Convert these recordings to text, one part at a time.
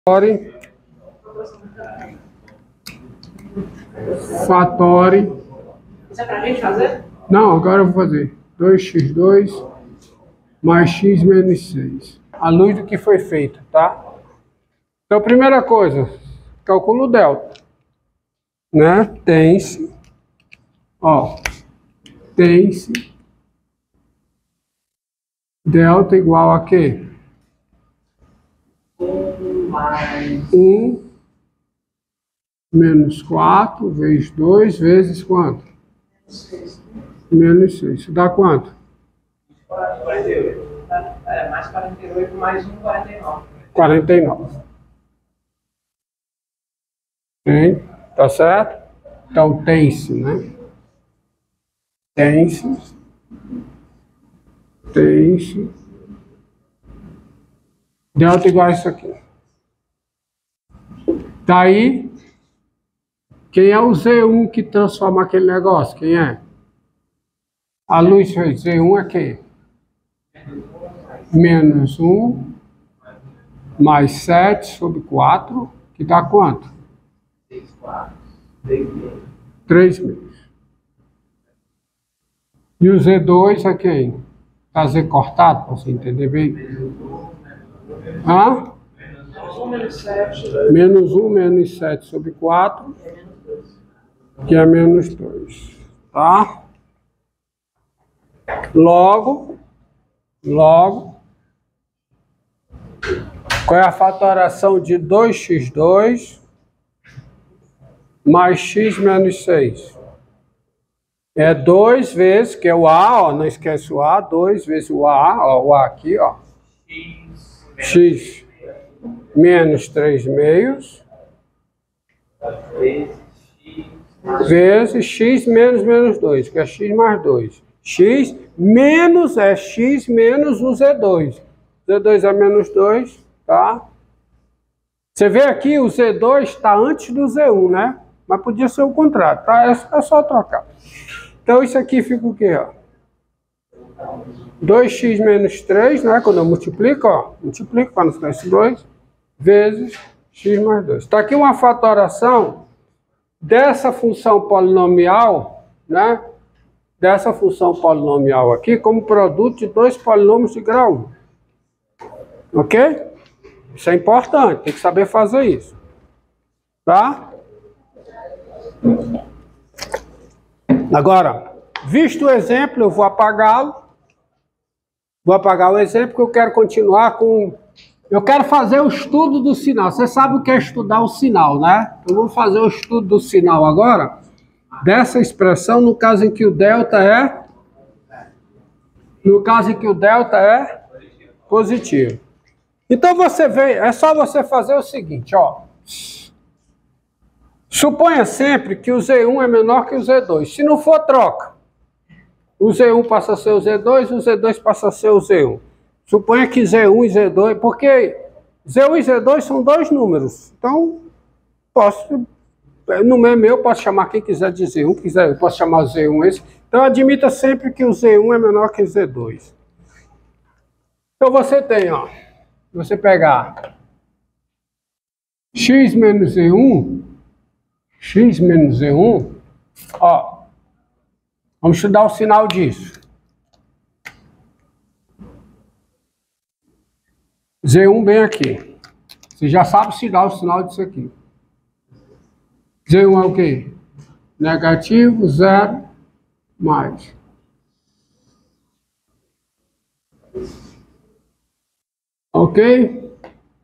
Fatore. Isso é pra gente fazer? Não, agora eu vou fazer 2x2 mais x menos 6. À luz do que foi feito, tá? Então, primeira coisa, calcula o delta. Né? Tem-se. Ó. Tem-se. Delta igual a quê? 1 menos 4 vezes 2 vezes quanto? Menos 6. Isso dá quanto? 48. É, mais 48 mais 1, 49. 49. Tem? Tá certo? Então tem-se, né? Tem-se. Tem-se. Delta igual a isso aqui. Daí, quem é o Z1 que transforma aquele negócio? Quem é? A luz fez Z1 é quem? Menos 1 mais 7 sobre 4, que dá quanto? 3 menos. E o Z2 é quem? Tá Z cortado, para você entender bem. Hã? Menos 1 menos 7 sobre 4, que é menos 2. Tá? Logo, qual é a fatoração de 2x2 mais x menos 6? É 2 vezes, que é o A, ó, não esquece o A, 2 vezes o A, ó, o A aqui, ó. X menos 3 meios vezes x menos menos 2, que é x mais 2. X menos é x menos o Z2. Z2 é menos 2, tá? Você vê aqui, o Z2 está antes do Z1, né? Mas podia ser o contrário, tá? É só trocar. Então isso aqui fica o quê, ó? 2x menos 3, né? Quando eu multiplico, ó. Multiplico para não ficar esse 2, vezes x mais 2. Está aqui uma fatoração dessa função polinomial, né? Dessa função polinomial aqui, como produto de dois polinômios de grau 1. Ok? Isso é importante, tem que saber fazer isso. Tá? Agora, visto o exemplo, eu vou apagá-lo. Vou apagar o exemplo porque eu quero continuar com... Eu quero fazer o estudo do sinal. Você sabe o que é estudar o sinal, né? Então, vamos fazer o estudo do sinal agora. Dessa expressão, no caso em que o delta é... No caso em que o delta é positivo. Então, você vê... É só você fazer o seguinte, ó. Suponha sempre que o Z1 é menor que o Z2. Se não for, troca. O Z1 passa a ser o Z2, o Z2 passa a ser o Z1. Suponha que Z1 e Z2, porque Z1 e Z2 são dois números. Então, no meu, posso chamar quem quiser de Z1, quiser, eu posso chamar Z1 esse. Então, admita sempre que o Z1 é menor que o Z2. Então, você tem, ó, você pegar x menos Z1, ó, vamos estudar o sinal disso. Z1 bem aqui. Você já sabe o sinal disso aqui. Z1 é o quê? Negativo, 0, mais. Ok?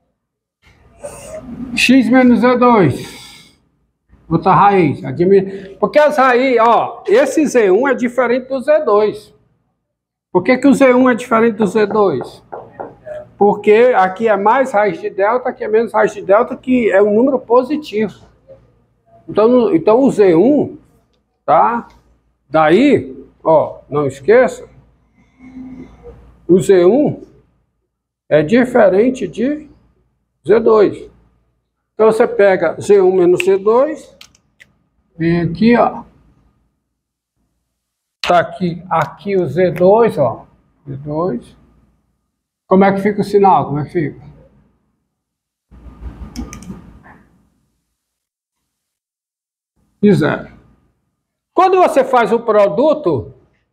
X menos Z2. Outra raiz. Porque as raízes, ó, esse Z1 é diferente do Z2. Por que que o Z1 é diferente do Z2? Porque aqui é mais raiz de delta, aqui é menos raiz de delta, que é um número positivo. Então o Z1, tá? Daí, ó, não esqueça, o Z1 é diferente de Z2. Então você pega Z1 menos Z2, vem aqui, ó. Tá aqui o Z2, ó. Z2. Como é que fica o sinal? Como é que fica? e 0. Quando você faz o produto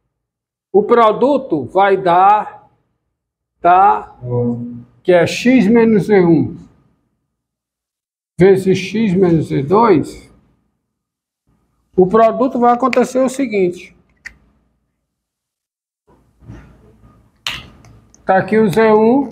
vai dar, tá? Que é x menos E1 vezes x menos E2. O produto vai acontecer o seguinte. Está aqui o Z1.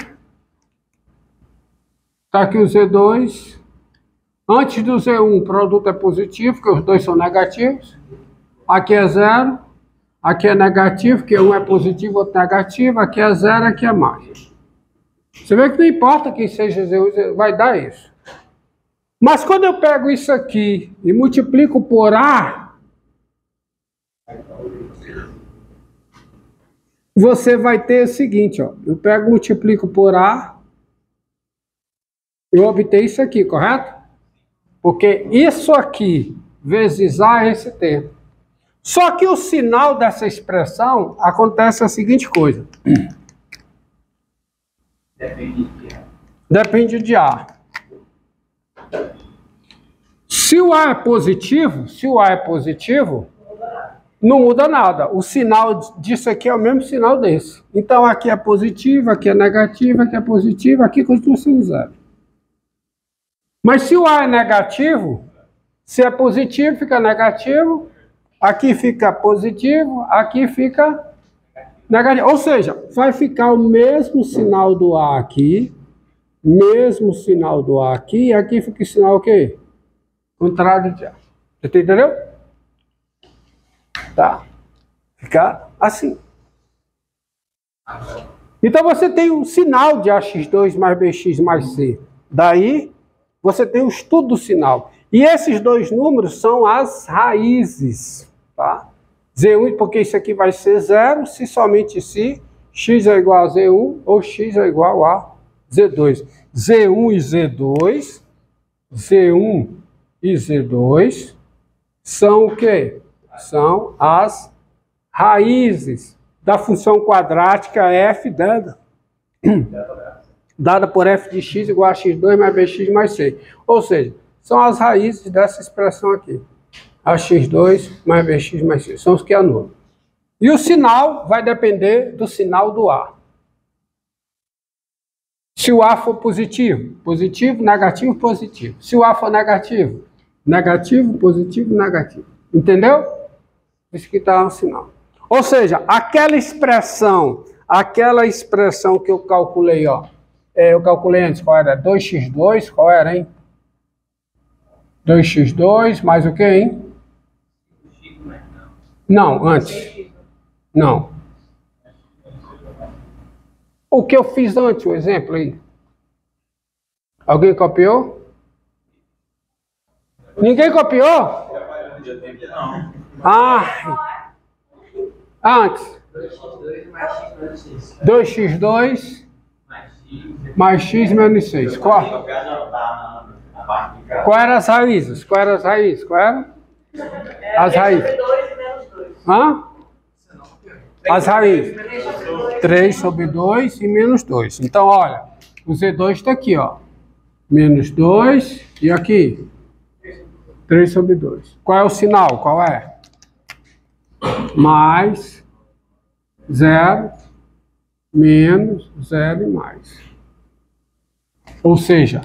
Está aqui o Z2. Antes do Z1, o produto é positivo, porque os dois são negativos. Aqui é 0. Aqui é negativo, porque um é positivo, outro negativo. Aqui é 0, aqui é mais. Você vê que não importa que seja Z1, vai dar isso. Mas quando eu pego isso aqui e multiplico por A, você vai ter o seguinte, ó. Eu pego e multiplico por A, eu obtenho isso aqui, correto? Porque isso aqui vezes A é esse termo. Só que o sinal dessa expressão acontece a seguinte coisa. Depende de A. Se o A é positivo, não muda nada. O sinal disso aqui é o mesmo sinal desse. Então aqui é positivo, aqui é negativo, aqui é positivo, aqui continua sendo 0. Mas se o A é negativo, se é positivo, fica negativo, aqui fica positivo, aqui fica negativo. Ou seja, vai ficar o mesmo sinal do A aqui, e aqui fica o sinal o quê? Contrário de A. Você entendeu? Tá? Fica assim. Então você tem um sinal de AX2 mais BX mais C. Daí você tem o estudo do sinal. E esses dois números são as raízes. Tá? Z1, porque isso aqui vai ser 0, se somente se x é igual a Z1 ou x é igual a Z2. Z1 e Z2 são o quê? São as raízes da função quadrática f dada por f de x igual a x2 mais bx mais c. Ou seja, são as raízes dessa expressão aqui. AX2 mais BX mais C. São os que anulam. E o sinal vai depender do sinal do A. Se o A for positivo, positivo, negativo, positivo. Se o A for negativo, negativo, positivo, negativo. Entendeu? Isso que está o sinal. Ou seja, aquela expressão que eu calculei, ó. Eu calculei antes, qual era? 2x2, qual era, hein? 2x2 mais o quê, hein? Não, antes. Não. O que eu fiz antes, o exemplo aí? Alguém copiou? Ninguém copiou? Ah, antes. 2x2 mais x menos 6. Qual eram as raízes? Qual era? As raízes. Hã? As raízes. 3 sobre 2 e menos 2. Então, olha, o Z2 está aqui, ó. Menos 2 e aqui 3 sobre 2. Qual é o sinal? Qual é? Mais 0, menos 0 e mais. Ou seja,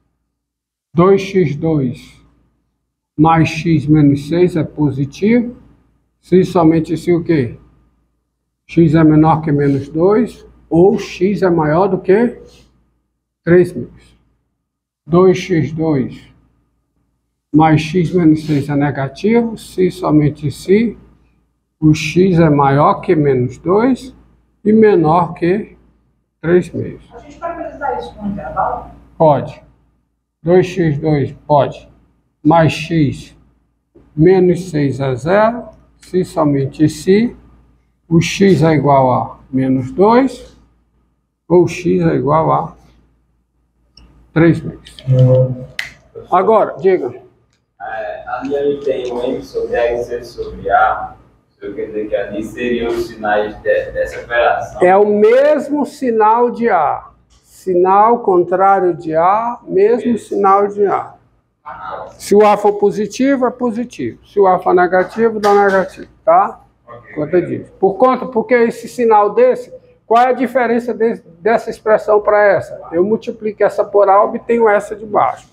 2x2 mais x menos 6 é positivo. Se somente se o quê? X é menor que menos 2, ou x é maior do que 3 menos. 2x2 mais x menos 6 é negativo, se somente se o x é maior que menos 2 e menor que 3 meses. A gente pode utilizar isso como intervalo? Pode. 2x2 pode. Mais x menos 6 é 0, se somente se o x é igual a menos 2 ou x é igual a 3 meses. Agora, diga. Ali ele tem um M sobre A e C sobre A. Eu quero dizer que ali seriam os sinais dessa operação. É o mesmo sinal de A. Sinal contrário de A, mesmo sinal de A. Se o A for positivo, é positivo. Se o A for negativo, dá negativo, tá? Conta disso. Porque esse sinal desse, qual é a diferença dessa expressão para essa? Eu multiplico essa por A, obtenho essa de baixo.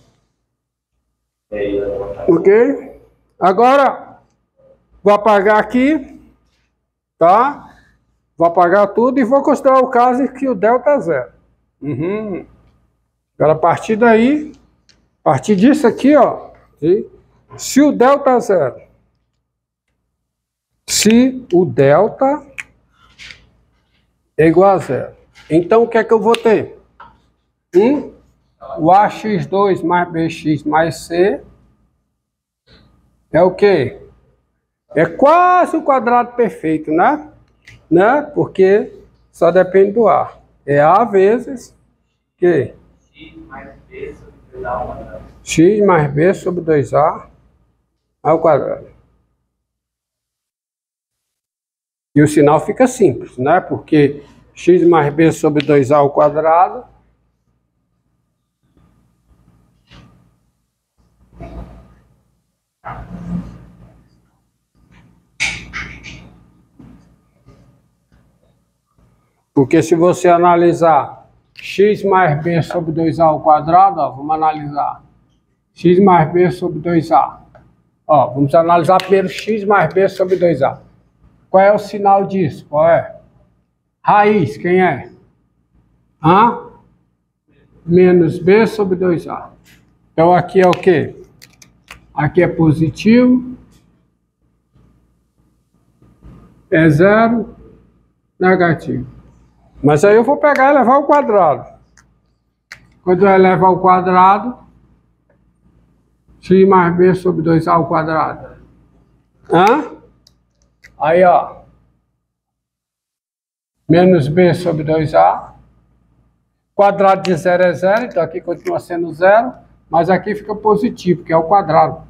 Ok? Agora, vou apagar aqui, tá? Vou apagar tudo e vou considerar o caso em que o delta é zero. Agora, a partir daí, a partir disso aqui, ó, se o delta é zero, se o delta é igual a zero, então o que é que eu vou ter? O AX2 mais BX mais C é o quê? É quase o quadrado perfeito, né? Porque só depende do A. É A vezes que? X mais B sobre 2A ao quadrado. E o sinal fica simples, né? Porque x mais b sobre 2a ao quadrado porque se você analisar x mais b sobre 2a ao quadrado, ó, vamos analisar x mais b sobre 2a. Ó, vamos analisar primeiro x mais b sobre 2a. Qual é o sinal disso? Qual é? Raiz, quem é? A menos b sobre 2a. Então aqui é o quê? Aqui é positivo. É zero. Negativo. Mas aí eu vou pegar e levar ao quadrado. Quando eu levar ao quadrado, x mais b sobre 2a ao quadrado. Aí, ó. Menos b sobre 2a. Quadrado de zero é zero, então aqui continua sendo zero. Mas aqui fica positivo, que é o quadrado.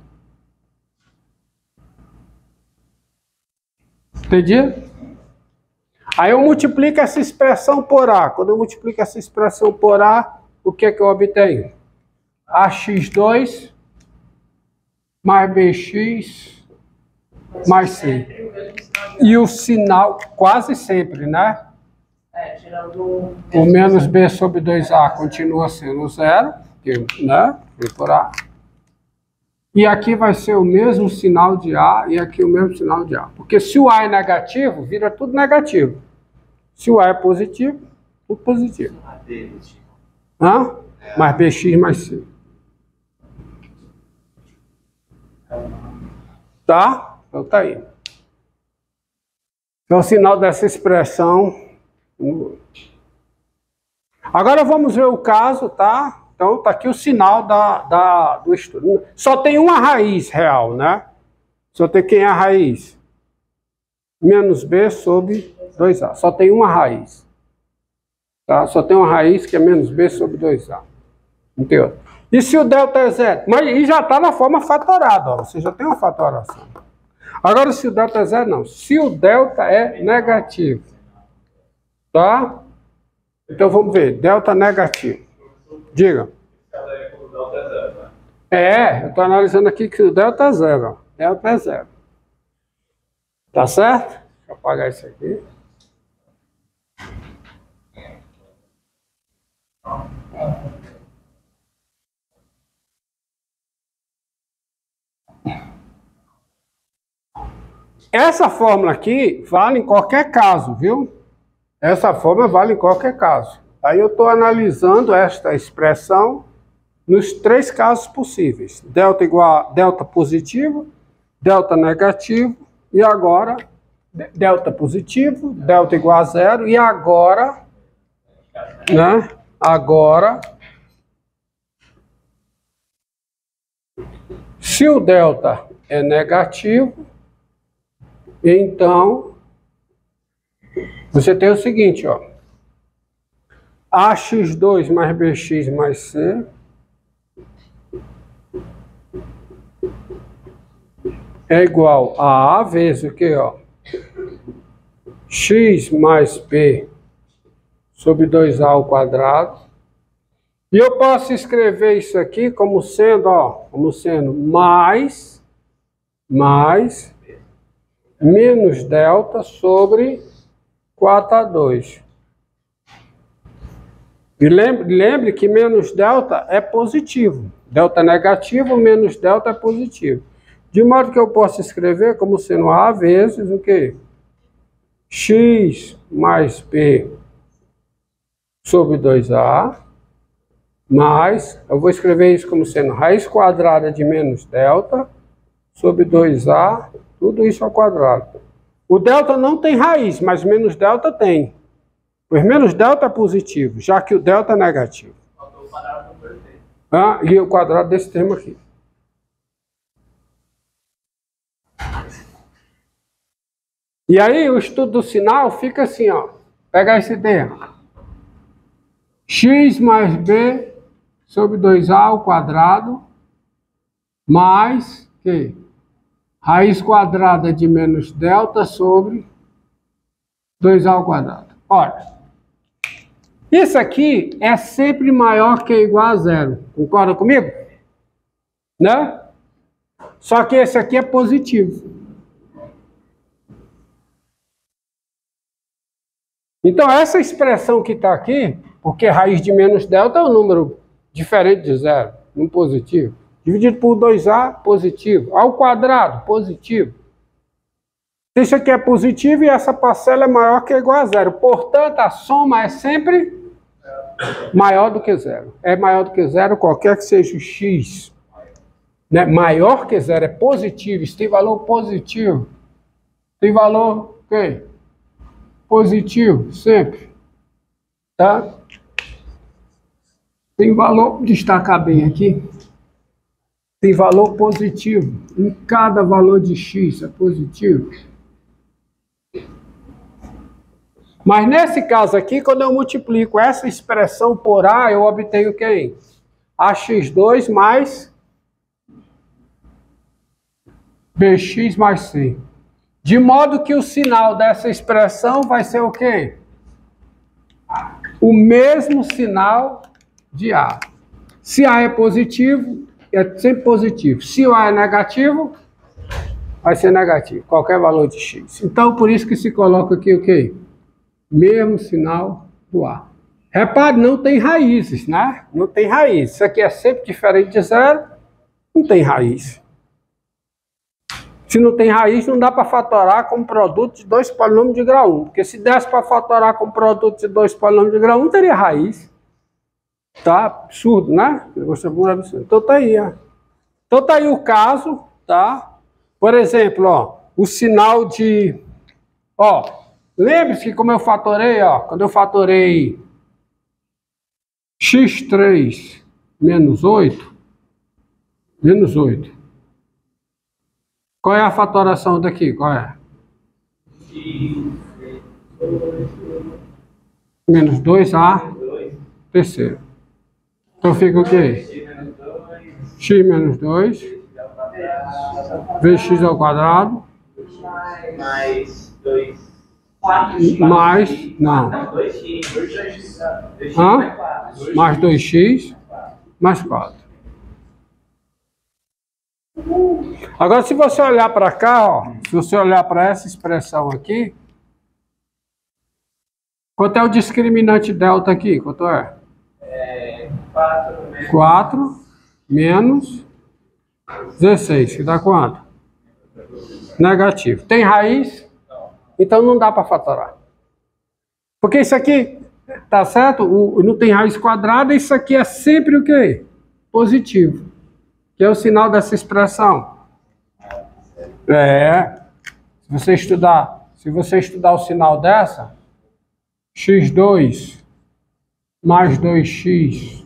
Entendi? Aí eu multiplico essa expressão por A. Quando eu multiplico essa expressão por A, o que é que eu obtenho? AX2 mais BX mais C. E o sinal, quase sempre, né? O menos B sobre 2A continua sendo zero, né? Por A. E aqui vai ser o mesmo sinal de A e aqui o mesmo sinal de A. Porque se o A é negativo, vira tudo negativo. Se o A é positivo, tudo positivo. Mais BX mais C. Tá? Então tá aí. Então o sinal dessa expressão. Agora vamos ver o caso, tá? Então tá aqui o sinal do estudo. Só tem uma raiz real, né? Só tem quem é a raiz? Menos B sobre 2A. Só tem uma raiz. Tá? Só tem uma raiz que é menos B sobre 2A. Entendeu? E se o delta é zero? Mas e já está na forma fatorada, ó. Você já tem uma fatoração. Agora se o delta é zero, não. Se o delta é negativo. Tá? Então vamos ver. Delta negativo. Diga. Eu estou analisando aqui que o delta é zero. Ó. Delta é zero. Tá certo? Deixa eu apagar isso aqui. Essa fórmula aqui vale em qualquer caso, viu? Essa fórmula vale em qualquer caso. Aí eu estou analisando esta expressão nos três casos possíveis. Delta igual a delta positivo, delta negativo e agora delta positivo, delta igual a zero e agora, né? Agora, se o delta é negativo, então você tem o seguinte, ó. AX2 mais BX mais C é igual a A vezes o que, ó? X mais B sobre 2A ao quadrado E eu posso escrever isso aqui como sendo, ó, como sendo mais menos delta sobre 4A2. E lembre que menos delta é positivo. Delta é negativo, menos delta é positivo. De modo que eu posso escrever como sendo A vezes o quê? X mais B sobre 2A, mais, eu vou escrever isso como sendo raiz quadrada de menos delta sobre 2A, tudo isso ao quadrado. O delta não tem raiz, mas menos delta tem. Pois menos delta é positivo, já que o delta é negativo. E o quadrado desse termo aqui. E aí o estudo do sinal fica assim, ó. Pega esse termo. X mais B sobre 2A ao quadrado mais que raiz quadrada de menos delta sobre 2A ao quadrado. Olha, isso aqui é sempre maior que ou igual a zero. Concorda comigo? Né? Só que esse aqui é positivo. Então, essa expressão que está aqui, porque raiz de menos delta é um número diferente de zero, um positivo. Dividido por 2A, positivo. Ao quadrado, positivo. Isso aqui é positivo e essa parcela é maior que ou igual a zero. Portanto, a soma é sempre maior do que zero. É maior do que zero qualquer que seja o x. Né? Maior que zero é positivo. Isso tem valor positivo. Tem valor o quê? Positivo, sempre. Tá? Tem valor, destacar bem aqui. Tem valor positivo. Em cada valor de x é positivo. Mas nesse caso aqui, quando eu multiplico essa expressão por A, eu obtenho quem? AX2 mais BX mais C. De modo que o sinal dessa expressão vai ser o quê? O mesmo sinal de A. Se A é positivo, é sempre positivo. Se o A é negativo, vai ser negativo. Qualquer valor de x. Então, por isso que se coloca aqui o quê? Mesmo sinal do A. Repare, não tem raízes, né? Não tem raiz. Isso aqui é sempre diferente de zero. Não tem raiz. Se não tem raiz, não dá para fatorar com produto de dois polinômios de grau 1. Porque se desse para fatorar com produto de dois polinômios de grau 1, teria raiz. Tá? Absurdo, né? Então tá aí, ó. Então tá aí o caso, tá? Por exemplo, ó, o sinal de... Ó, lembre-se que como eu fatorei, ó, quando eu fatorei x3 menos 8, qual é a fatoração daqui? Qual é? Menos 2A terceiro. Então fica o quê? X menos 2 vezes x ao quadrado Mais 2. mais, não, mais 2x mais 4. Agora, se você olhar para cá, ó, se você olhar para essa expressão aqui, quanto é o discriminante delta aqui? Quanto é? 4 menos 16, que dá quanto? Negativo. Tem raiz? Então não dá para fatorar. Porque isso aqui, tá certo? Não tem raiz quadrada, isso aqui é sempre o quê? Positivo. Que é o sinal dessa expressão. Se você estudar o sinal dessa, x2 mais 2x